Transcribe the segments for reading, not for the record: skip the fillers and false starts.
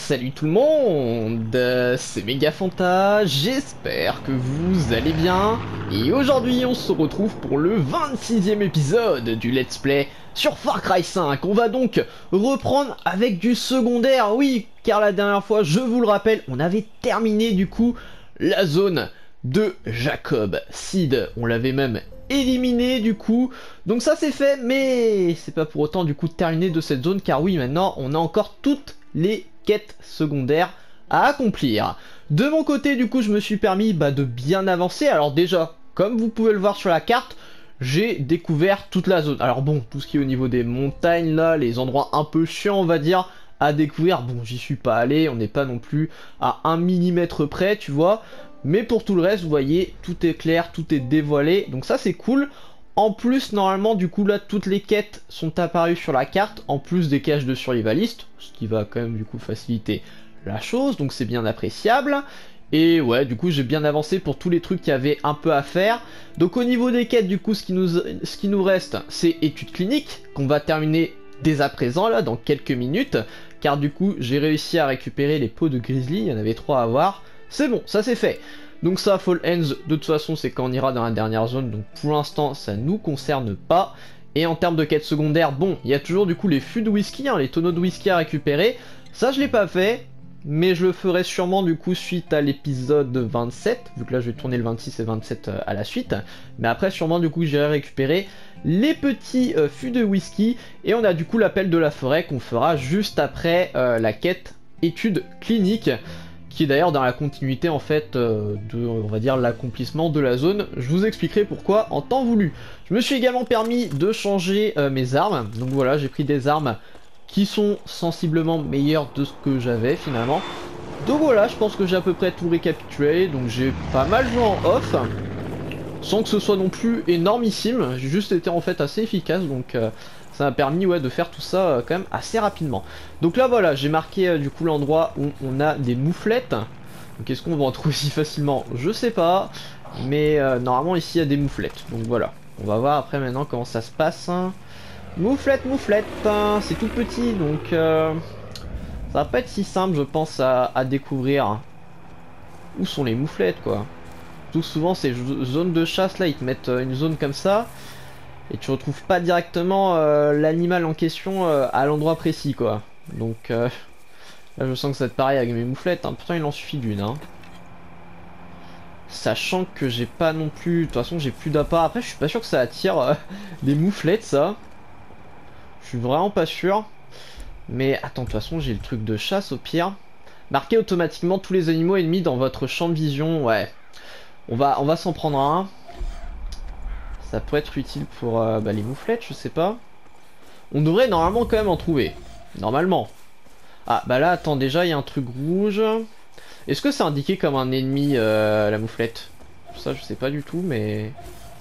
Salut tout le monde, c'est Megafanta, j'espère que vous allez bien. Et aujourd'hui on se retrouve pour le 26e épisode du Let's Play sur Far Cry 5. On va donc reprendre avec du secondaire, oui, car la dernière fois, je vous le rappelle, on avait terminé du coup la zone de Jacob Seed. On l'avait même éliminé du coup, donc ça c'est fait, mais c'est pas pour autant du coup terminé de cette zone, car oui, maintenant on a encore toutes les quêtes secondaires à accomplir. De mon côté du coup je me suis permis de bien avancer. Alors déjà, comme vous pouvez le voir sur la carte, j'ai découvert toute la zone. Alors bon, tout ce qui est au niveau des montagnes là, les endroits un peu chiants on va dire à découvrir, bon j'y suis pas allé, on n'est pas non plus à 1 millimètre près tu vois. Mais pour tout le reste, vous voyez, tout est clair, tout est dévoilé, donc ça c'est cool. En plus, normalement, du coup, là, toutes les quêtes sont apparues sur la carte, en plus des caches de survivalistes, ce qui va quand même, du coup, faciliter la chose, donc c'est bien appréciable. Et ouais, du coup, j'ai bien avancé pour tous les trucs qu'il y avait un peu à faire. Donc au niveau des quêtes, du coup, ce qui nous reste, c'est études cliniques, qu'on va terminer dès à présent, là, dans quelques minutes. Car du coup, j'ai réussi à récupérer les peaux de grizzly, il y en avait 3 à avoir. C'est bon, ça c'est fait. Donc ça, Fall Ends, de toute façon, c'est quand on ira dans la dernière zone, donc pour l'instant, ça nous concerne pas. Et en termes de quête secondaire, bon, il y a toujours du coup les fûts de whisky, les tonneaux de whisky à récupérer. Ça, je l'ai pas fait, mais je le ferai sûrement du coup suite à l'épisode 27, vu que là je vais tourner le 26 et 27 à la suite. Mais après, sûrement du coup, j'irai récupérer les petits fûts de whisky. Et on a du coup l'appel de la forêt qu'on fera juste après la quête études cliniques, qui est d'ailleurs dans la continuité en fait de, on va dire, l'accomplissement de la zone. Je vous expliquerai pourquoi en temps voulu. Je me suis également permis de changer mes armes, donc voilà, j'ai pris des armes qui sont sensiblement meilleures de ce que j'avais finalement. Donc voilà, je pense que j'ai à peu près tout récapitulé, donc j'ai pas mal joué en off, sans que ce soit non plus énormissime, j'ai juste été en fait assez efficace, donc ça m'a permis de faire tout ça quand même assez rapidement. Donc là voilà, j'ai marqué du coup l'endroit où on a des mouflettes. Donc est-ce qu'on va en trouver si facilement? Je sais pas. Mais normalement ici il y a des mouflettes. Donc voilà, on va voir après maintenant comment ça se passe. Mouflette, mouflette, c'est tout petit donc ça va pas être si simple je pense à découvrir. Où sont les mouflettes quoi? Tout souvent ces zones de chasse là, ils te mettent une zone comme ça. Et tu retrouves pas directement l'animal en question à l'endroit précis quoi. Donc là je sens que ça va être pareil avec mes mouflettes, hein. Pourtant il en suffit d'une. Hein. Sachant que j'ai pas non plus... De toute façon j'ai plus d'appât. Après je suis pas sûr que ça attire des mouflettes ça. Je suis vraiment pas sûr. Mais attends, de toute façon j'ai le truc de chasse au pire. Marquez automatiquement tous les animaux ennemis dans votre champ de vision. Ouais. On va s'en prendre un. Ça pourrait être utile pour les mouflettes, je sais pas. On devrait normalement quand même en trouver. Normalement. Ah, bah là, attends, déjà, il y a un truc rouge. Est-ce que c'est indiqué comme un ennemi, la mouflette? Ça, je sais pas du tout, mais...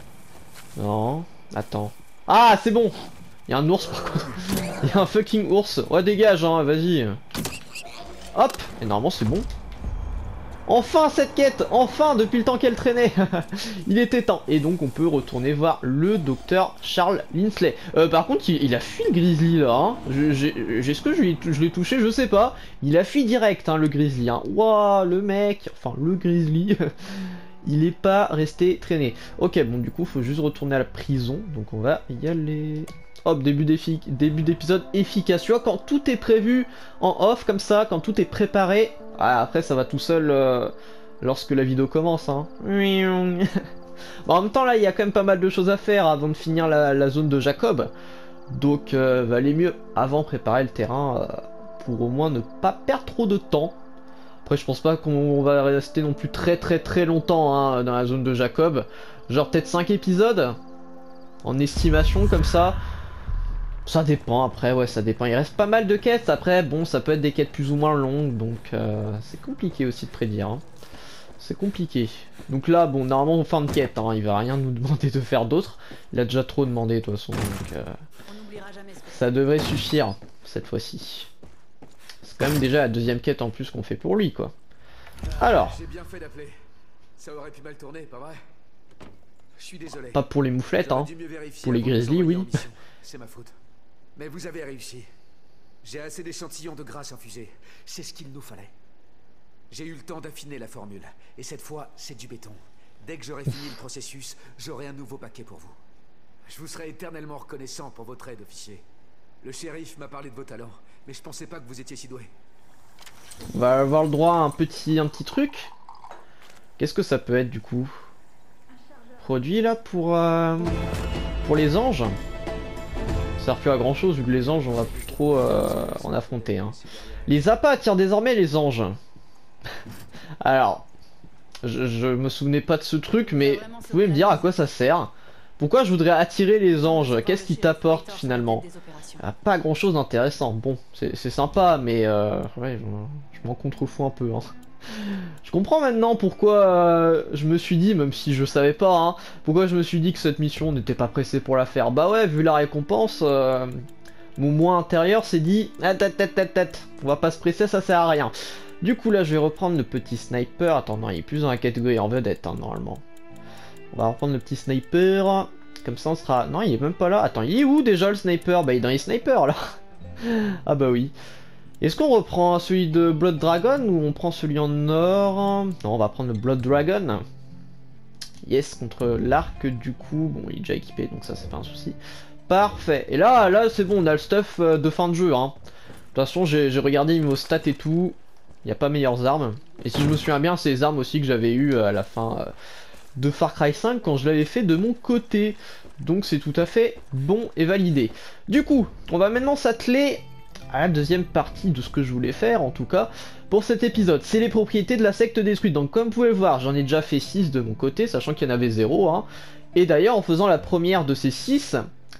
Non. Attends. Ah, c'est bon. Il y a un ours, par contre. Il y a un fucking ours. Ouais, dégage, hein, vas-y. Hop. Et normalement, c'est bon. Enfin cette quête, enfin depuis le temps qu'elle traînait. Il était temps. Et donc on peut retourner voir le docteur Charles Linsley. Par contre il a fui le grizzly là. Hein. Est-ce que je l'ai touché? Je sais pas. Il a fui direct le grizzly. Hein. Waouh le mec, enfin le grizzly. Il est pas resté traîné. Ok bon du coup faut juste retourner à la prison. Donc on va y aller. Hop, début d'épisode efficace. Tu vois, quand tout est prévu en off comme ça, quand tout est préparé, après ça va tout seul lorsque la vidéo commence. Hein. Bon, en même temps, là, il y a quand même pas mal de choses à faire avant de finir la zone de Jacob. Donc, valait mieux avant préparer le terrain pour au moins ne pas perdre trop de temps. Après, je pense pas qu'on va rester non plus très longtemps dans la zone de Jacob. Genre peut-être 5 épisodes en estimation comme ça. Ça dépend après, ouais ça dépend, il reste pas mal de quêtes, après bon ça peut être des quêtes plus ou moins longues, donc c'est compliqué aussi de prédire, hein. C'est compliqué. Donc là bon normalement en fin de quête, hein, il va rien nous demander de faire d'autre, il a déjà trop demandé de toute façon, donc ça devrait suffire cette fois-ci. C'est quand même déjà la deuxième quête en plus qu'on fait pour lui quoi. Alors, j'ai bien fait d'appeler. Ça aurait pu mal tourner, pas vrai? Je suis désolé. pas pour les mouflettes, hein. Pour les grizzly oui. C'est ma faute. Mais vous avez réussi. J'ai assez d'échantillons de grâce infusée. C'est ce qu'il nous fallait. J'ai eu le temps d'affiner la formule. Et cette fois, c'est du béton. Dès que j'aurai fini le processus, j'aurai un nouveau paquet pour vous. Je vous serai éternellement reconnaissant pour votre aide, officier. Le shérif m'a parlé de vos talents, mais je pensais pas que vous étiez si doué. On va avoir le droit à un petit truc. Qu'est-ce que ça peut être du coup? Produit là pour les anges. Ça sert plus à grand chose vu que les anges on va plus trop en affronter. Hein. Les appâts attirent désormais les anges. Alors, je me souvenais pas de ce truc, mais vous pouvez me dire à quoi ça sert? Pourquoi je voudrais attirer les anges? Qu'est-ce qui t'apporte finalement? Pas grand chose d'intéressant. Bon, c'est sympa, mais ouais, je m'en contrefous un peu. Hein. Je comprends maintenant pourquoi je me suis dit, même si je savais pas, hein, pourquoi je me suis dit que cette mission n'était pas pressée pour la faire. Bah ouais, vu la récompense, mon moi intérieur s'est dit, on va pas se presser, ça sert à rien. Du coup là, je vais reprendre le petit sniper. Attends, non, il est plus dans la catégorie en vedette, hein, normalement. On va reprendre le petit sniper. Comme ça, on sera... Non, il est même pas là. Attends, il est où déjà le sniper? Bah, il est dans les snipers, là. Ah bah oui. Est-ce qu'on reprend celui de Blood Dragon ou on prend celui en or? Non, on va prendre le Blood Dragon. Yes, contre l'arc du coup. Bon, il est déjà équipé, donc ça, c'est pas un souci. Parfait. Et là c'est bon, on a le stuff de fin de jeu. Hein. De toute façon, j'ai regardé niveau stats et tout. Il n'y a pas meilleures armes. Et si je me souviens bien, c'est les armes aussi que j'avais eues à la fin de Far Cry 5 quand je l'avais fait de mon côté. Donc c'est tout à fait bon et validé. Du coup, on va maintenant s'atteler à la deuxième partie de ce que je voulais faire, en tout cas, pour cet épisode. C'est les propriétés de la secte détruite. Donc comme vous pouvez le voir, j'en ai déjà fait 6 de mon côté, sachant qu'il y en avait 0. Hein. Et d'ailleurs, en faisant la première de ces 6,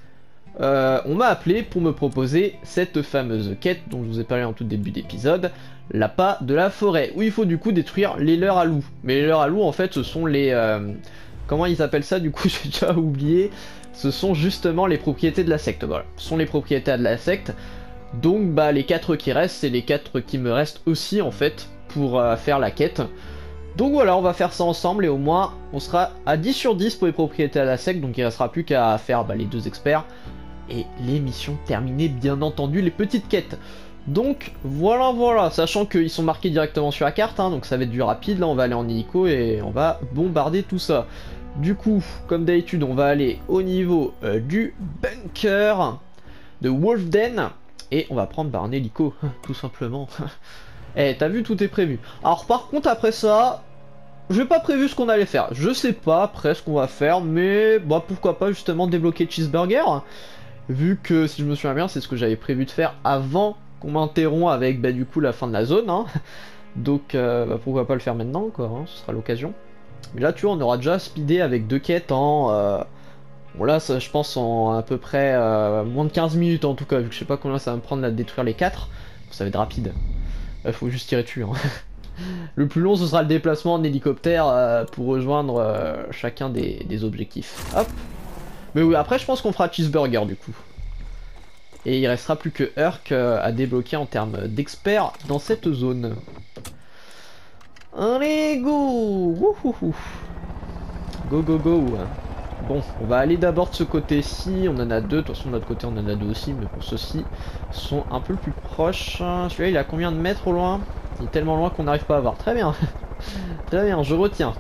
on m'a appelé pour me proposer cette fameuse quête dont je vous ai parlé en tout début d'épisode, l'appât de la forêt, où il faut du coup détruire les leurres à loups. Mais les leurres à loups, en fait, ce sont les... comment ils appellent ça, du coup, j'ai déjà oublié. Ce sont justement les propriétés de la secte, voilà. Ce sont les propriétés de la secte. Donc, bah, les 4 qui restent, c'est les 4 qui me restent aussi, en fait, pour faire la quête. Donc voilà, on va faire ça ensemble, et au moins, on sera à 10 sur 10 pour les propriétés à la secte, donc il ne restera plus qu'à faire bah, les 2 experts. Et les missions terminées, bien entendu, les petites quêtes. Donc voilà, sachant qu'ils sont marqués directement sur la carte, hein, donc ça va être du rapide. Là on va aller en hélico et on va bombarder tout ça. Du coup, comme d'habitude, on va aller au niveau du bunker de Wolfden. Et on va prendre bah, un hélico, tout simplement. Eh, t'as vu, tout est prévu. Alors par contre, après ça, j'ai pas prévu ce qu'on allait faire. Je sais pas après ce qu'on va faire, mais bah, pourquoi pas justement débloquer Cheeseburger. Vu que, si je me souviens bien, c'est ce que j'avais prévu de faire avant qu'on m'interrompt avec bah, du coup la fin de la zone. Hein. Donc bah, pourquoi pas le faire maintenant, quoi, hein, ce sera l'occasion. Mais là, tu vois, on aura déjà speedé avec 2 quêtes en... Bon là, ça, je pense en à peu près moins de 15 minutes en tout cas, vu que je sais pas combien ça va me prendre là, de détruire les 4. Ça va être rapide. Faut juste tirer dessus. Hein. Le plus long, ce sera le déplacement en hélicoptère pour rejoindre chacun des objectifs. Hop. Mais oui, après je pense qu'on fera Cheeseburger du coup. Et il restera plus que Urk à débloquer en termes d'experts dans cette zone. Allez, go! Wouhouhou. Go, go, go! Bon, on va aller d'abord de ce côté-ci, on en a 2, de toute façon de l'autre côté on en a 2 aussi, mais pour ceux-ci sont un peu plus proches. Celui-là il a combien de mètres au loin? Il est tellement loin qu'on n'arrive pas à voir. Très bien, très bien, je retiens.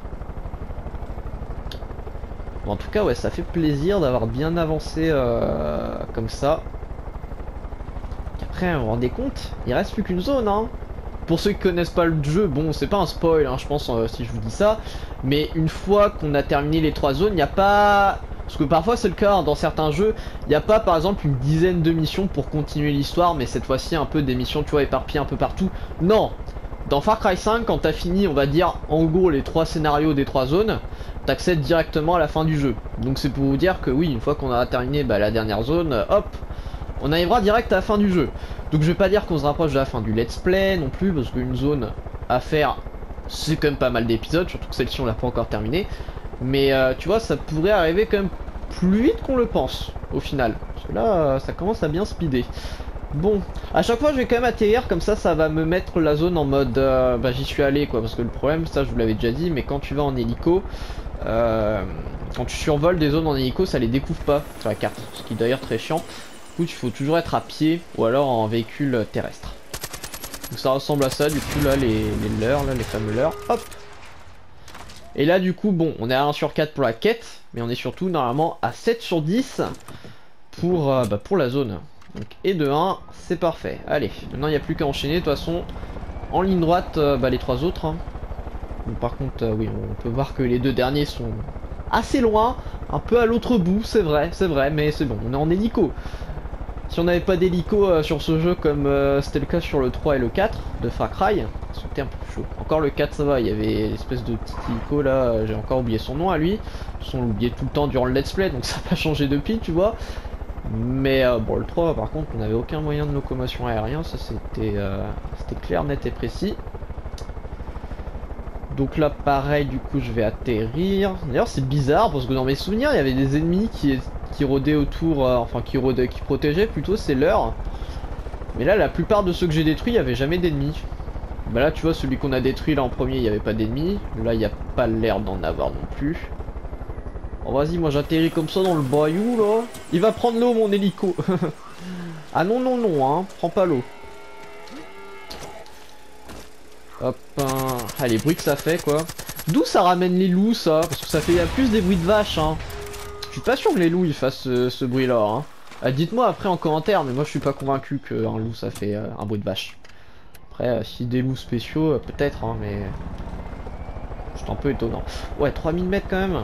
Bon, en tout cas, ouais, ça fait plaisir d'avoir bien avancé comme ça. Après, vous vous rendez compte, il reste plus qu'une zone, hein. Pour ceux qui connaissent pas le jeu, bon, c'est pas un spoil, hein, je pense, si je vous dis ça. Mais une fois qu'on a terminé les 3 zones, il n'y a pas... Parce que parfois c'est le cas, hein, dans certains jeux, il n'y a pas par exemple une dizaine de missions pour continuer l'histoire, mais cette fois-ci un peu des missions, tu vois, éparpillées un peu partout. Non. Dans Far Cry 5, quand t'as fini, on va dire, en gros, les 3 scénarios des 3 zones, t'accèdes directement à la fin du jeu. Donc c'est pour vous dire que oui, une fois qu'on a terminé bah, la dernière zone, hop, on arrivera direct à la fin du jeu. Donc je vais pas dire qu'on se rapproche de la fin du let's play non plus, parce qu'une zone à faire, c'est quand même pas mal d'épisodes, surtout que celle-ci on l'a pas encore terminée. Mais tu vois, ça pourrait arriver quand même plus vite qu'on le pense, au final. Parce que là, ça commence à bien speeder. Bon, à chaque fois je vais quand même atterrir, comme ça va me mettre la zone en mode bah j'y suis allé quoi, parce que le problème, ça je vous l'avais déjà dit, mais quand tu vas en hélico, quand tu survoles des zones en hélico, ça les découvre pas sur la carte, ce qui est d'ailleurs très chiant. coup, il faut toujours être à pied ou alors en véhicule terrestre. Donc ça ressemble à ça, du coup, là, les leurres, là, les fameux leurres. Hop. Et là, du coup, bon, on est à 1 sur 4 pour la quête, mais on est surtout normalement à 7 sur 10 pour la zone. Donc, et de 1, c'est parfait. Allez, maintenant, il n'y a plus qu'à enchaîner. De toute façon, en ligne droite, les 3 autres. Hein. Donc, par contre, oui, on peut voir que les 2 derniers sont assez loin, un peu à l'autre bout, c'est vrai, mais c'est bon, on est en hélico. Si on n'avait pas d'hélico sur ce jeu comme c'était le cas sur le 3 et le 4 de Far Cry, c'était un peu plus chaud. Encore le 4 ça va, il y avait l'espèce de petit hélico là, j'ai encore oublié son nom à lui. De toute façon on l'oubliait tout le temps durant le let's play, donc ça n'a pas changé depuis, tu vois. Mais bon, le 3 par contre on n'avait aucun moyen de locomotion aérien, ça c'était clair, net et précis. Donc là pareil, du coup je vais atterrir. D'ailleurs c'est bizarre parce que dans mes souvenirs il y avait des ennemis qui rôdaient autour, enfin qui protégeaient plutôt, c'est leurs. Mais là la plupart de ceux que j'ai détruits il n'y avait jamais d'ennemis. Bah là tu vois celui qu'on a détruit là en premier il n'y avait pas d'ennemis. Là il n'y a pas l'air d'en avoir non plus. Oh vas-y, moi j'atterris comme ça dans le bayou là. Il va prendre l'eau mon hélico. Ah non non non hein, prends pas l'eau. Hop, ah, les bruits que ça fait quoi. D'où ça ramène les loups ça? Parce que ça fait plus des bruits de vaches hein. Je suis pas sûr que les loups ils fassent ce bruit là hein. Ah, dites-moi après en commentaire, mais moi je suis pas convaincu qu'un loup ça fait un bruit de vache. Après si des loups spéciaux peut-être hein, mais c'est un peu étonnant. Ouais 3000 mètres quand même.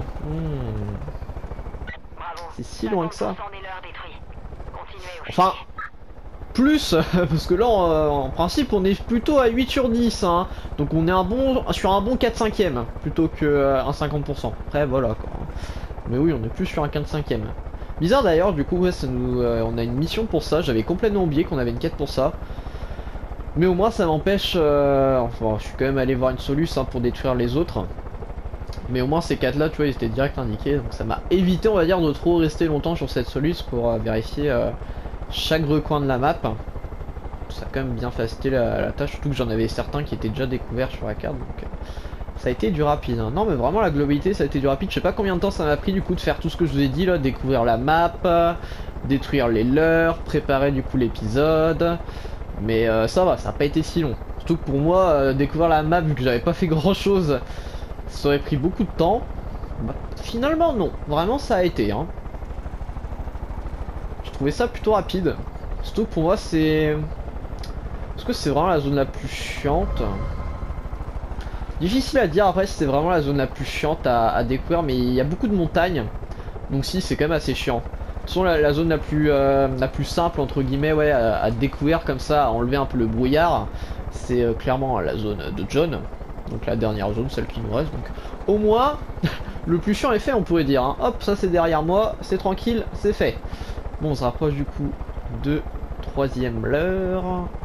C'est si loin que ça. Enfin plus parce que là en principe on est plutôt à 8 sur 10 hein. Donc on est sur un bon 4/5ème plutôt que un 50%. Après voilà quoi. Mais oui on est plus sur un 4/5ème. Bizarre d'ailleurs du coup ouais, ça nous, on a une mission pour ça. J'avais complètement oublié qu'on avait une quête pour ça. Mais au moins ça m'empêche enfin je suis quand même allé voir une soluce hein, pour détruire les autres. Mais au moins ces 4 là tu vois ils étaient direct indiqués. Donc ça m'a évité on va dire de trop rester longtemps sur cette soluce pour vérifier chaque recoin de la map. Ça a quand même bien facilité la tâche, surtout que j'en avais certains qui étaient déjà découverts sur la carte, donc ça a été du rapide. Hein. Non mais vraiment la globalité ça a été du rapide, je sais pas combien de temps ça m'a pris du coup de faire tout ce que je vous ai dit là, découvrir la map, détruire les leurs, préparer du coup l'épisode, mais ça va, ça a pas été si long. Surtout que pour moi, découvrir la map vu que j'avais pas fait grand chose, ça aurait pris beaucoup de temps. Bah, finalement non, vraiment ça a été. Hein. J'ai trouvé ça plutôt rapide. Surtout que pour moi c'est... Est-ce que c'est vraiment la zone la plus chiante? Difficile à dire après si c'est vraiment la zone la plus chiante à découvrir, mais il y a beaucoup de montagnes. Donc si c'est quand même assez chiant. De toute façon la zone la plus simple entre guillemets ouais, à découvrir comme ça, à enlever un peu le brouillard, c'est clairement la zone de John. Donc la dernière zone, celle qui nous reste. Donc au moins, le plus chiant est fait on pourrait dire. Hein. Hop, ça c'est derrière moi, c'est tranquille, c'est fait. Bon on se rapproche du coup de 3ème leurre.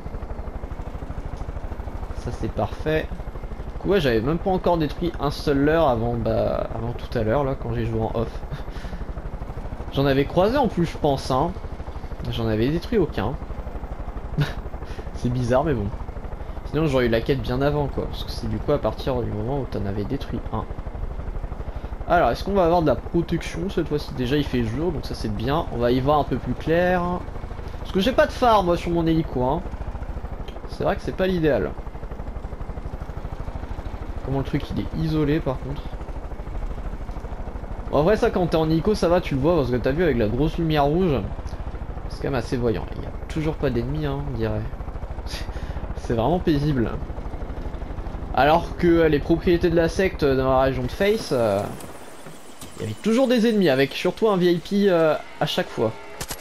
Ça c'est parfait. Du coup, ouais, j'avais même pas encore détruit un seul leurre avant tout à l'heure là quand j'ai joué en off. J'en avais croisé en plus je pense hein. J'en avais détruit aucun. C'est bizarre mais bon. Sinon j'aurais eu la quête bien avant quoi. Parce que c'est du coup à partir du moment où t'en avais détruit un. Alors est-ce qu'on va avoir de la protection cette fois-ci? Déjà il fait jour donc ça c'est bien. On va y voir un peu plus clair. Parce que j'ai pas de phare moi sur mon hélico hein. C'est vrai que c'est pas l'idéal. Comment le truc il est isolé par contre. Bon, en vrai ça quand t'es en hélico ça va tu le vois parce que t'as vu avec la grosse lumière rouge. C'est quand même assez voyant. Il n'y a toujours pas d'ennemis hein on dirait. C'est vraiment paisible. Alors que les propriétés de la secte dans la région de Face, il y avait toujours des ennemis avec surtout un VIP à chaque fois.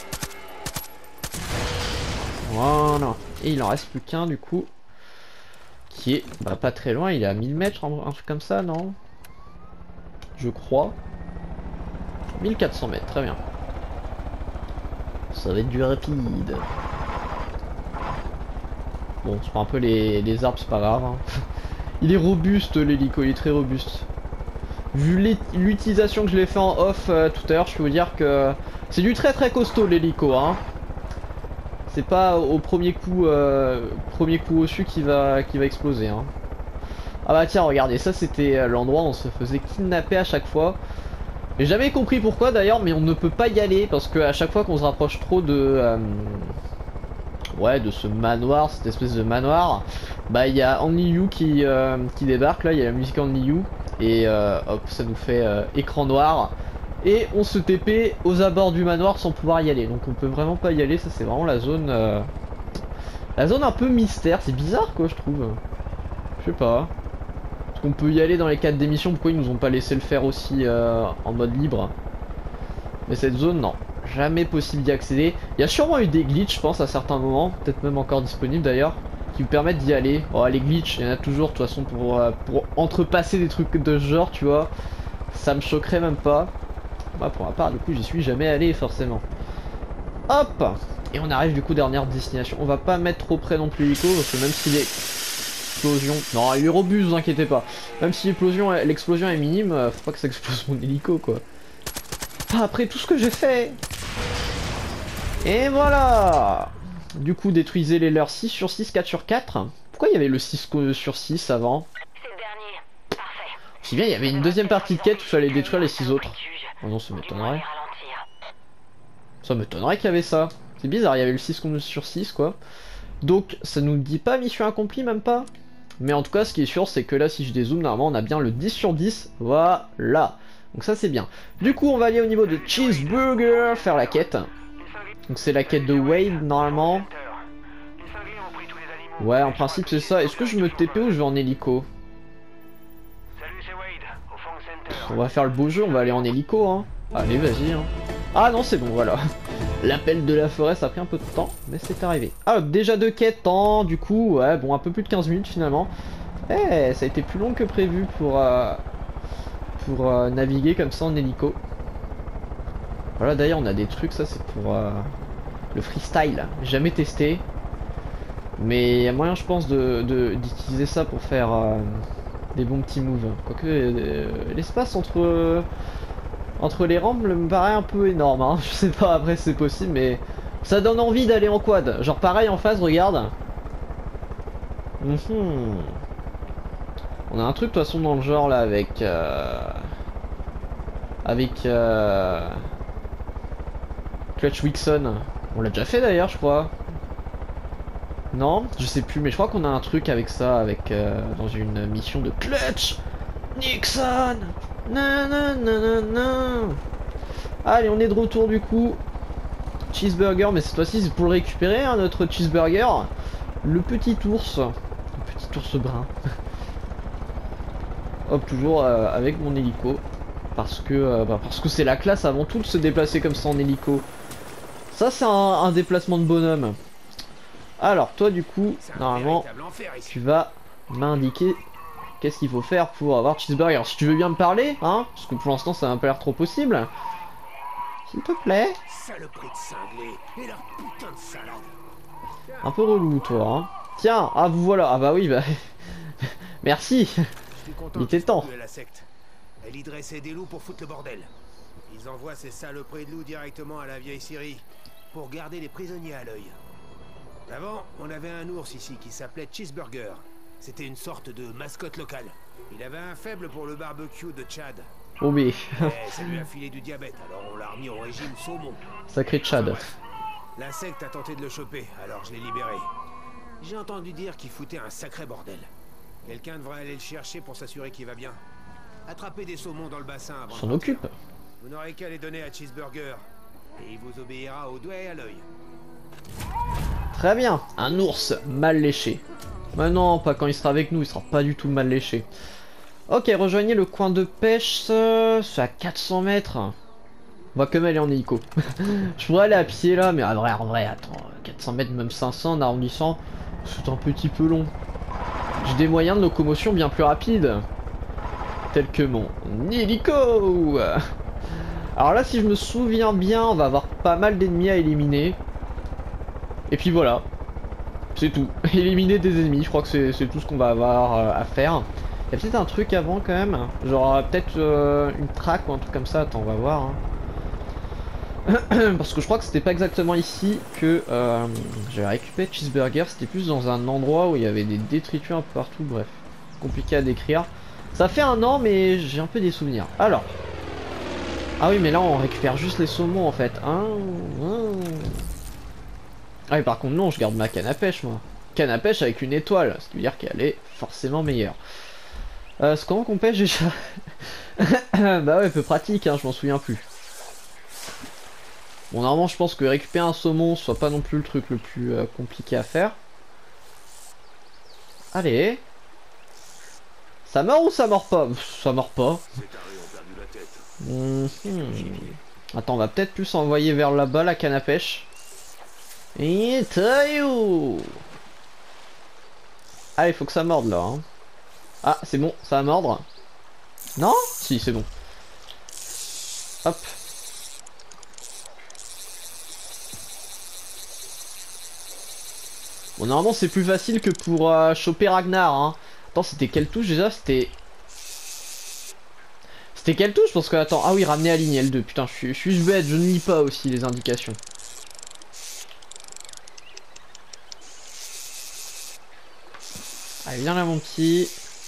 Voilà. Et il en reste plus qu'un du coup. Qui est pas très loin, il est à 1000 mètres, un truc comme ça, non? Je crois. 1400 mètres, très bien. Ça va être du rapide. Bon, on se prend un peu les arbres, c'est pas grave. Hein. Il est robuste l'hélico, il est très robuste. Vu l'utilisation que je l'ai fait en off tout à l'heure, je peux vous dire que c'est du très costaud l'hélico. Hein. C'est pas au premier coup au-dessus qui va exploser. Hein. Ah bah tiens, regardez, ça c'était l'endroit où on se faisait kidnapper à chaque fois. J'ai jamais compris pourquoi d'ailleurs, mais on ne peut pas y aller parce que à chaque fois qu'on se rapproche trop de ouais, de ce manoir, cette espèce de manoir, bah il y a Only You qui débarque là, il y a la musique Only You et hop, ça nous fait écran noir et on se TP aux abords du manoir sans pouvoir y aller. Donc on peut vraiment pas y aller, ça c'est vraiment la zone un peu mystère, c'est bizarre quoi je trouve. Je sais pas. Parce qu'on peut y aller dans les cadres d'émission, pourquoi ils nous ont pas laissé le faire aussi en mode libre? Mais cette zone, non. Jamais possible d'y accéder. Il y a sûrement eu des glitches, je pense, à certains moments. Peut-être même encore disponibles d'ailleurs. Qui vous permettent d'y aller. Oh, les glitches, il y en a toujours, de toute façon, pour entrepasser des trucs de ce genre, tu vois. Ça me choquerait même pas. Moi, pour ma part, du coup, j'y suis jamais allé, forcément. Hop! Et on arrive, du coup, dernière destination. On va pas mettre trop près non plus l'hélico, parce que même si l'explosion... Non, il est robuste, vous inquiétez pas. Même si l'explosion est minime, faut pas que ça explose mon hélico, quoi. Pas après tout ce que j'ai fait. Et voilà. Du coup, détruisez les leurs 6 sur 6, 4 sur 4. Pourquoi il y avait le 6 sur 6 avant? C'est le dernier. Parfait. Si bien il y avait une deuxième partie de quête où il fallait détruire les 6 autres. Oh non, ça m'étonnerait. Ça m'étonnerait qu'il y avait ça. C'est bizarre, il y avait le 6 sur 6 quoi. Donc ça nous dit pas mission accomplie, même pas. Mais en tout cas, ce qui est sûr, c'est que là, si je dézoome, normalement, on a bien le 10 sur 10. Voilà. Donc ça, c'est bien. Du coup, on va aller au niveau de Cheeseburger, faire la quête. Donc c'est la quête de Wade, normalement. Ouais, en principe, c'est ça. Est-ce que je me TP ou je vais en hélico? On va faire le beau jeu, on va aller en hélico, hein. Allez, vas-y, hein. Ah non, c'est bon, voilà. L'appel de la forêt, ça a pris un peu de temps, mais c'est arrivé. Ah, déjà 2 quêtes en, du coup, ouais, bon, un peu plus de 15 minutes finalement. Eh, ça a été plus long que prévu pour naviguer comme ça en hélico. Voilà, d'ailleurs, on a des trucs, ça c'est pour le freestyle. Jamais testé. Mais il y a moyen, je pense, d'utiliser ça pour faire des bons petits moves. Quoique, l'espace entre les rampes me paraît un peu énorme, hein. Je sais pas après si c'est possible, mais ça donne envie d'aller en quad. Genre pareil en face, regarde. On a un truc de toute façon dans le genre là avec Clutch Wixon. On l'a déjà fait d'ailleurs, je crois. Non, je sais plus, mais je crois qu'on a un truc avec ça, dans une mission de Clutch Nixon. Allez, on est de retour du coup. Cheeseburger, mais cette fois-ci c'est pour le récupérer, hein, notre cheeseburger. Le petit ours brun. Hop, toujours avec mon hélico. Parce que c'est la classe avant tout de se déplacer comme ça en hélico. Ça c'est un déplacement de bonhomme. Alors toi du coup, normalement, tu vas m'indiquer qu'est-ce qu'il faut faire pour avoir cheeseburger. Si tu veux bien me parler, hein, parce que pour l'instant ça n'a pas l'air trop possible. S'il te plaît. Saloperie de cinglés et leur putain de salade. Un peu relou toi, hein. Tiens, ah vous voilà, ah bah oui, bah... Merci. Il était temps. La secte. Elle y dressait des loups pour foutre le bordel. Ils envoient ces saloperies de loups directement à la vieille Syrie pour garder les prisonniers à l'œil. Avant, on avait un ours ici qui s'appelait Cheeseburger. C'était une sorte de mascotte locale. Il avait un faible pour le barbecue de Tchad. Oh mais... ça lui a filé du diabète, alors on l'a remis au régime saumon. Sacré Tchad. Enfin, bref. La secte a tenté de le choper, alors je l'ai libéré. J'ai entendu dire qu'il foutait un sacré bordel. Quelqu'un devrait aller le chercher pour s'assurer qu'il va bien. Attrapez des saumons dans le bassin avant. S'en occupe. Vous n'aurez qu'à les donner à Cheeseburger. Et il vous obéira au doigt et à l'œil. Très bien. Un ours mal léché. Mais non, pas quand il sera avec nous, il sera pas du tout mal léché. Ok, rejoignez le coin de pêche. C'est à 400 mètres. On va quand même aller en hélico. Je pourrais aller à pied là, mais en vrai, attends. 400 mètres, même 500 en arrondissant, c'est un petit peu long. J'ai des moyens de locomotion bien plus rapides. Tels que mon hélico. Alors là, si je me souviens bien, on va avoir pas mal d'ennemis à éliminer. Et puis voilà. C'est tout. Éliminer des ennemis, je crois que c'est tout ce qu'on va avoir à faire. Il y a peut-être un truc avant quand même. Genre peut-être une track ou un truc comme ça. Attends, on va voir. Hein. Parce que je crois que c'était pas exactement ici que j'avais récupéré Cheeseburger. C'était plus dans un endroit où il y avait des détritus un peu partout. Bref, compliqué à décrire. Ça fait un an, mais j'ai un peu des souvenirs. Alors, Ah oui, mais là on récupère juste les saumons en fait. Ah oui, par contre non, je garde ma canne à pêche moi. Canne à pêche avec une étoile, ce qui veut dire qu'elle est forcément meilleure. C'est comment qu'on pêche déjà? Bah ouais, peu pratique, hein, je m'en souviens plus. Bon, normalement je pense que récupérer un saumon soit pas non plus le truc le plus compliqué à faire. Allez. Ça mord ou ça mord pas? Ça mord pas. Attends, on va peut-être plus envoyer vers là-bas la canne à pêche. Et taillou. Allez, faut que ça morde là. Hein. Ah, c'est bon, ça va mordre. Non? Si, c'est bon. Hop. Bon, normalement, c'est plus facile que pour choper Ragnar. Hein. Attends, c'était quelle touche déjà? C'était quelle touche? Parce que, attends, ah oui, ramener à ligne L2. Putain, je suis bête, je ne lis pas aussi les indications. Allez, viens là, mon petit.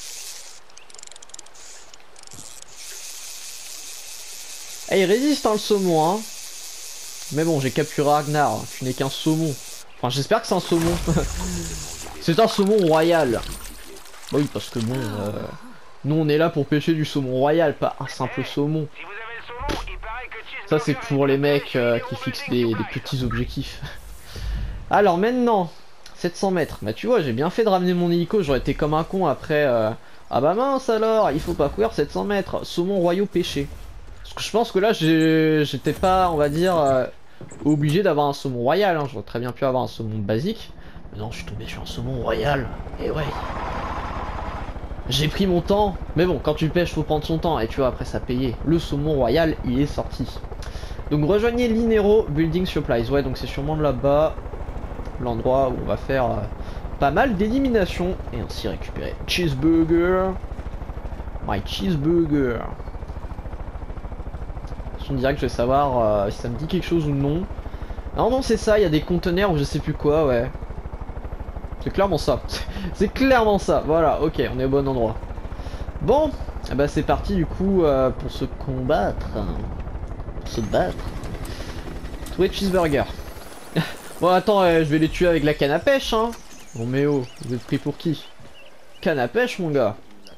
Eh, il résiste, hein, le saumon, hein. Mais bon, j'ai capturé Ragnar. Tu n'es qu'un saumon. Enfin, j'espère que c'est un saumon. C'est un saumon royal. Bah oui, parce que bon, nous on est là pour pêcher du saumon royal, pas un simple saumon. Ça c'est pour les mecs qui fixent des petits objectifs. Alors maintenant, 700 mètres. Bah tu vois, j'ai bien fait de ramener mon hélico, j'aurais été comme un con après. Ah bah mince alors, il faut pas courir 700 mètres. Saumon royaux pêché. Parce que je pense que là j'étais pas, on va dire, obligé d'avoir un saumon royal. Hein. J'aurais très bien pu avoir un saumon basique. Mais non, je suis tombé sur un saumon royal. Et ouais. J'ai pris mon temps, mais bon, quand tu pêches, faut prendre son temps, et tu vois, après ça payait. Le saumon royal, il est sorti. Donc rejoignez l'Inero Building Supplies, ouais, donc c'est sûrement là-bas, l'endroit où on va faire pas mal d'éliminations, et ainsi récupérer cheeseburger. My cheeseburger. On dirait que je vais savoir si ça me dit quelque chose ou non. Non, non, c'est ça, il y a des conteneurs ou je sais plus quoi, ouais. C'est clairement ça. C'est clairement ça. Voilà, ok, on est au bon endroit. Bon, eh ben c'est parti du coup pour se combattre. Pour se battre. Trouver cheeseburger. Bon, attends, je vais les tuer avec la canne à pêche, hein. Bon, mais oh, vous êtes pris pour qui? Canne à pêche, mon gars.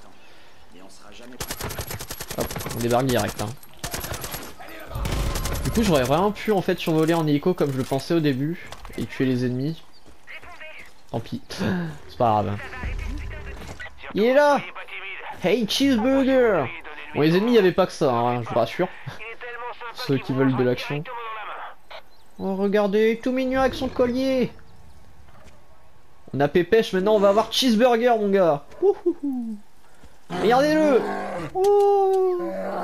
Hop, on débarque direct, hein. Du coup, j'aurais vraiment pu en fait survoler en hélico comme je le pensais au début et tuer les ennemis. Tant pis, c'est pas grave. Il est là. Hey cheeseburger. Bon, les ennemis, il n'y avait pas que ça, hein, je vous rassure. Ceux qui veulent de l'action. Oh, regardez, tout mignon avec son collier. On a pépèche, maintenant on va avoir cheeseburger, mon gars. Ouhouhou. Regardez-le. Oh.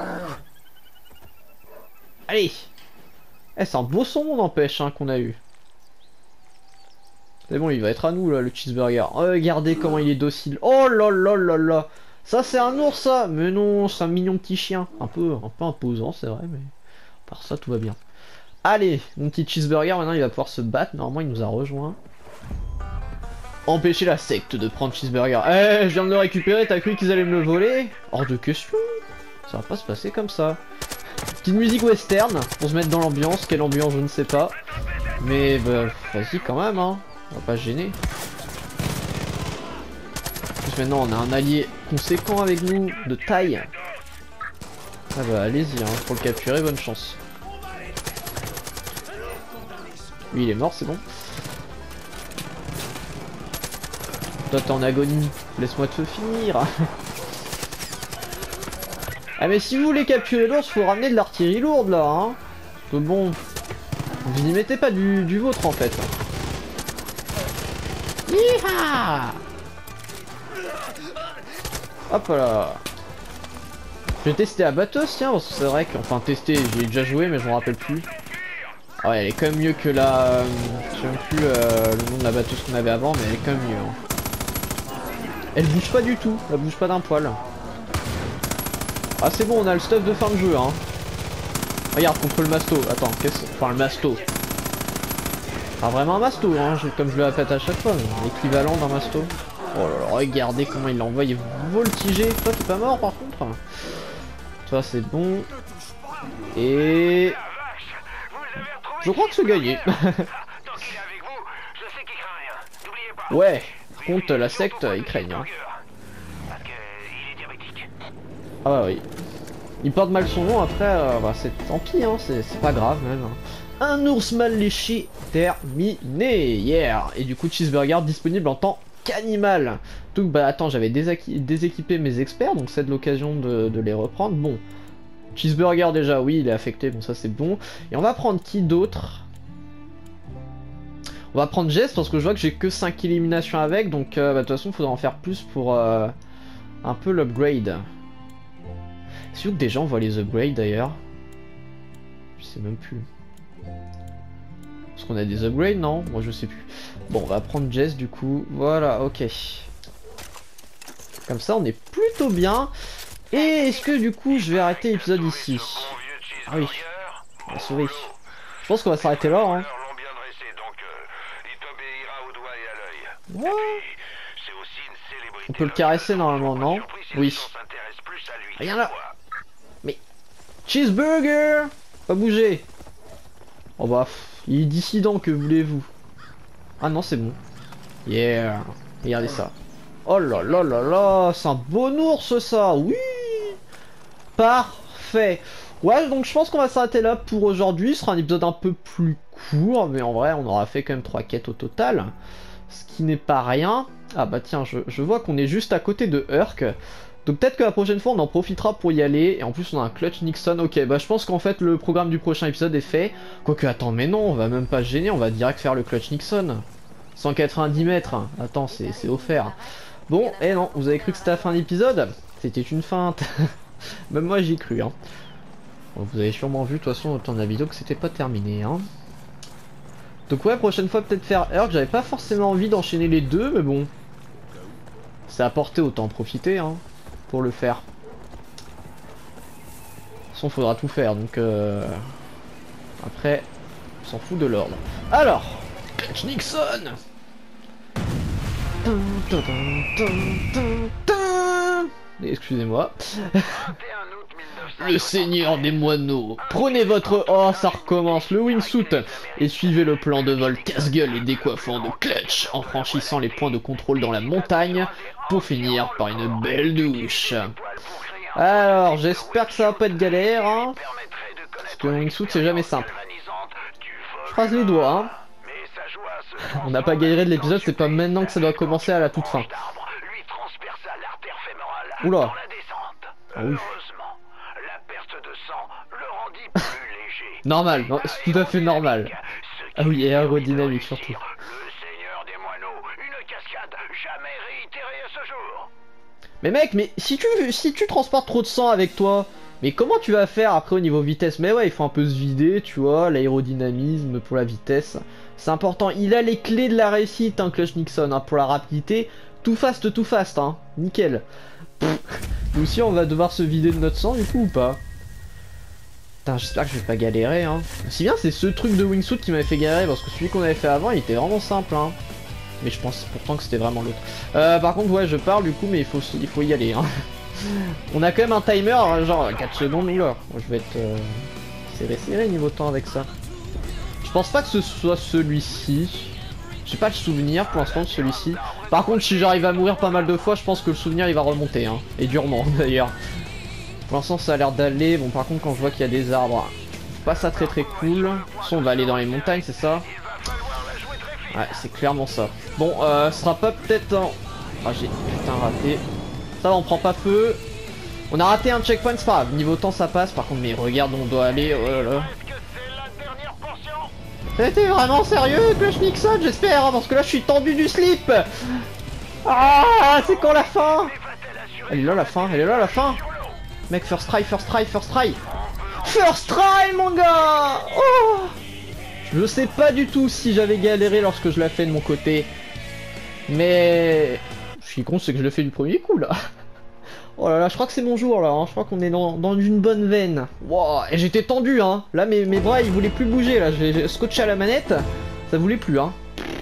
Allez. Eh, c'est un beau saumon n'empêche hein, qu'on a eu. C'est bon, il va être à nous là, le cheeseburger. Oh, regardez comment il est docile. Oh là là là là. Ça c'est un ours ça. Mais non, c'est un mignon petit chien. Un peu imposant c'est vrai, mais à part ça tout va bien. Allez, mon petit cheeseburger maintenant il va pouvoir se battre. Normalement il nous a rejoint. Empêcher la secte de prendre cheeseburger. Eh, je viens de le récupérer, t'as cru qu'ils allaient me le voler? Hors de question. Ça va pas se passer comme ça. Petite musique western pour se mettre dans l'ambiance. Quelle ambiance je ne sais pas. Mais bah vas-y quand même hein. On va pas se gêner. En plus maintenant on a un allié conséquent avec nous, de taille. Ah bah allez-y, hein, pour le capturer, bonne chance. Lui il est mort, c'est bon. Toi t'es en agonie, laisse-moi te finir. Ah mais si vous voulez capturer l'ours, faut ramener de l'artillerie lourde là, hein. Parce que bon, vous n'y mettez pas du vôtre en fait. Yeeha! Hop là. Je vais tester la batteuse tiens parce que c'est vrai qu'enfin tester j'ai déjà joué mais je me rappelle plus. Ah ouais elle est quand même mieux que la... je sais même plus le nom de la batteuse qu'on avait avant mais elle est quand même mieux hein. Elle bouge pas du tout, elle bouge pas d'un poil. Ah c'est bon on a le stuff de fin de jeu hein. Regarde contre le masto, attends qu'est-ce... Enfin le masto. Pas vraiment un masto hein, comme je le répète à chaque fois, mais l'équivalent d'un masto. Oh là là, regardez comment il l'a envoyé voltiger. Toi t'es pas mort par contre. Toi c'est bon. Et... La vache, vous l'avez retrouvé. je crois que c'est gagné. Tant qu'il est avec vous, je sais qu'il craint rien. N'oubliez pas. Ouais, par contre la secte, ils craignent. Hein. Parce qu'il est diabétique. Ah bah oui. Il porte mal son nom, après, bah, c'est tant pis, hein, c'est pas grave même. Hein. Un ours mal léché terminé, yeah. Et du coup, cheeseburger disponible en tant qu'animal. Donc bah attends, j'avais déséquipé mes experts, donc c'est de l'occasion de les reprendre. Bon, cheeseburger déjà, oui, il est affecté, bon ça c'est bon. Et on va prendre qui d'autre? On va prendre Jess parce que je vois que j'ai que 5 éliminations avec, donc bah, de toute façon il faudra en faire plus pour un peu l'upgrade. C'est où que des gens voient les upgrades d'ailleurs? Je sais même plus. Parce qu'on a des upgrades, non? Moi je sais plus. Bon, on va prendre Jess du coup. Voilà, ok. Comme ça on est plutôt bien. Et est-ce que du coup je vais arrêter l'épisode ici? Ah oui, la souris. Je pense qu'on va s'arrêter là, hein. Ouais. On peut le caresser normalement, non? Oui. Rien là. Mais... cheeseburger! Pas bouger. Oh bah, il est dissident, que voulez-vous? Ah non, c'est bon. Yeah. Regardez ça. Oh là là là là, c'est un bon ours ça, oui. Parfait. Ouais, donc je pense qu'on va s'arrêter là pour aujourd'hui. Ce sera un épisode un peu plus court, mais en vrai, on aura fait quand même 3 quêtes au total. Ce qui n'est pas rien. Ah bah tiens, je vois qu'on est juste à côté de Urk. Donc peut-être que la prochaine fois on en profitera pour y aller. Et en plus on a un clutch Nixon. Ok, bah je pense qu'en fait le programme du prochain épisode est fait. Quoique attends, mais non, on va même pas se gêner, on va direct faire le clutch Nixon. 190 mètres. Attends, c'est offert. Bon, et non, vous avez cru que c'était la fin d'épisode? C'était une feinte. Même moi j'y ai cru, hein. Bon, vous avez sûrement vu de toute façon au temps de la vidéo que c'était pas terminé, hein. Donc ouais, prochaine fois peut-être faire Urk. J'avais pas forcément envie d'enchaîner les deux, mais bon. C'est à portée, autant en profiter, hein, pour le faire. De toute façon, faudra tout faire, donc après, on s'en fout de l'ordre. Alors, Clutch Nixon. Excusez-moi. Le seigneur des moineaux, prenez votre... Oh, ça recommence, le wingsuit, et suivez le plan de vol casse-gueule et décoiffant de Clutch, en franchissant les points de contrôle dans la montagne, pour finir par une belle douche. Alors, j'espère que ça va pas être galère, hein, parce que le wingsuit c'est jamais simple. Je croise les doigts, hein. On n'a pas galéré de l'épisode, c'est pas maintenant que ça doit commencer à la toute fin. Oula. Ah oui. Normal, c'est tout à fait normal. Ah oui, et aérodynamique surtout. Mais mec, mais si tu transportes trop de sang avec toi, mais comment tu vas faire après au niveau vitesse? Mais ouais, il faut un peu se vider, tu vois, l'aérodynamisme pour la vitesse. C'est important, il a les clés de la réussite, hein, Clutch Nixon, hein, pour la rapidité. Tout fast, hein, nickel. Nous aussi, on va devoir se vider de notre sang du coup ou pas? Putain, j'espère que je vais pas galérer, hein. Si bien, c'est ce truc de wingsuit qui m'avait fait galérer, parce que celui qu'on avait fait avant, il était vraiment simple, hein. Mais je pense pourtant que c'était vraiment l'autre. Par contre, ouais, je parle du coup, mais il faut y aller, hein. On a quand même un timer, genre 4 secondes, oula. Moi, je vais être serré niveau temps avec ça. Je pense pas que ce soit celui-ci. J'ai pas le souvenir pour l'instant de celui-ci. Par contre, si j'arrive à mourir pas mal de fois, je pense que le souvenir il va remonter, hein. Et durement d'ailleurs. Pour l'instant, ça a l'air d'aller. Bon, par contre, quand je vois qu'il y a des arbres, je trouve pas ça très cool. De toute façon, on va aller dans les montagnes, c'est ça? Ouais, c'est clairement ça. Bon, ce sera pas peut-être un... Ah, j'ai putain raté. Ça va, on prend pas feu. On a raté un checkpoint, c'est pas grave. Niveau temps, ça passe. Par contre, mais regarde où on doit aller. Oh là là. C'était vraiment sérieux, Clutch Nixon, j'espère, hein, parce que là, je suis tendu du slip. Ah, c'est quand la fin? Elle est là, la fin. Elle est là, la fin. Mec, first try. First try, mon gars. Oh, je sais pas du tout si j'avais galéré lorsque je l'ai fait de mon côté. Mais... je suis con, c'est que je le fais du premier coup, là. Oh là là, je crois que c'est mon jour, là. Hein. Je crois qu'on est dans une bonne veine. Wow, et j'étais tendu, hein. Là, mes bras, ils voulaient plus bouger, là. J'ai scotché à la manette. Ça voulait plus, hein.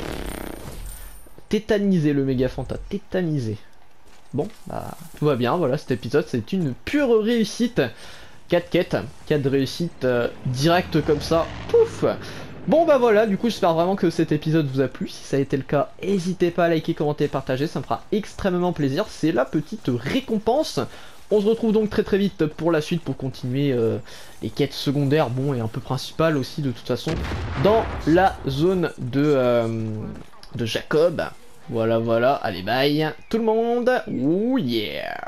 Tétanisé, le méga Fanta. Tétanisé. Bon, bah, tout va bien. Voilà, cet épisode, c'est une pure réussite. 4 quêtes, 4 réussites directes comme ça, pouf. Bon bah voilà, du coup j'espère vraiment que cet épisode vous a plu. Si ça a été le cas, n'hésitez pas à liker, commenter, partager, ça me fera extrêmement plaisir. C'est la petite récompense. On se retrouve donc très très vite pour la suite, pour continuer les quêtes secondaires, bon et un peu principales aussi de toute façon, dans la zone de Jacob. Voilà, allez bye tout le monde, oh yeah.